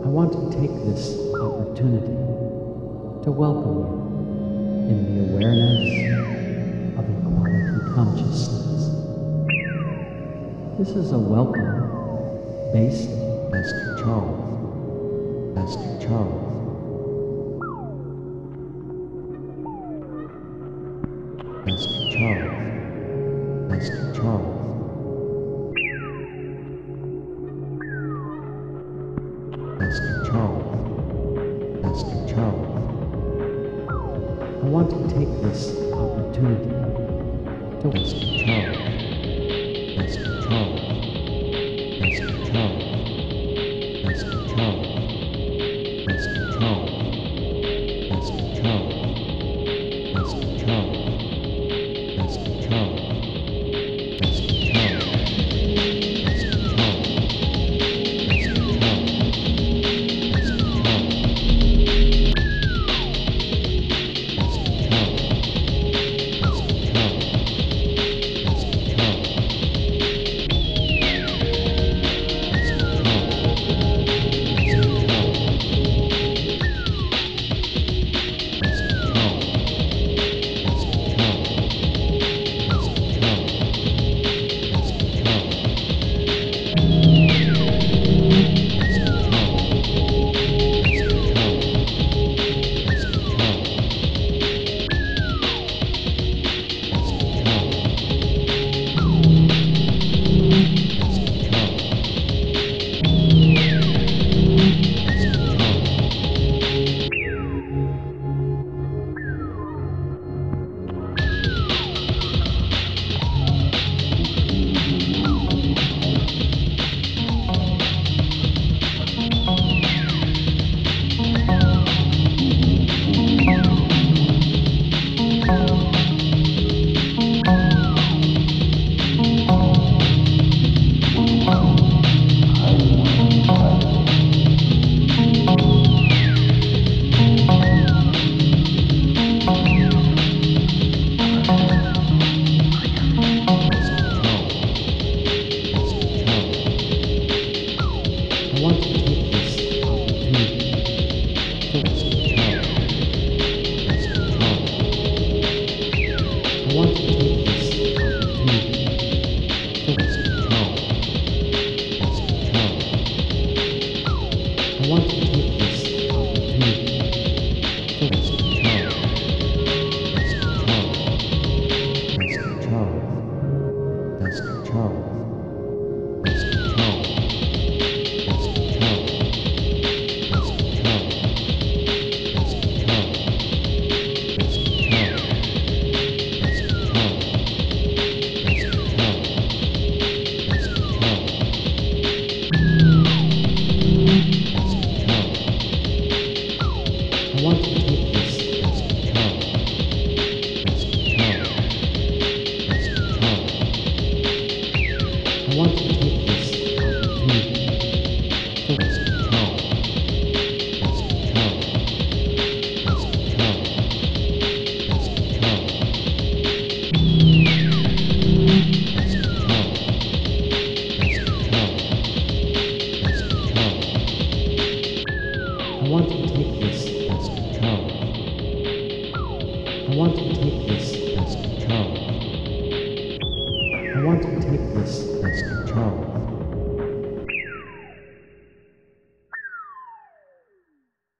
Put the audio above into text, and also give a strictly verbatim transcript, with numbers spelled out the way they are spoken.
I want to take this opportunity to welcome you in the awareness of equality consciousness. This is a welcome based on Master Charles. Master Charles. Master Charles. Master Charles. Master Charles. Master Charles. I want to take this opportunity to Master Charles. Master Charles. Master Charles. Master Charles. Master Charles. Master Charles. Master Charles. Master Charles. Master Charles. Master Charles. I want to take this, Master Charles.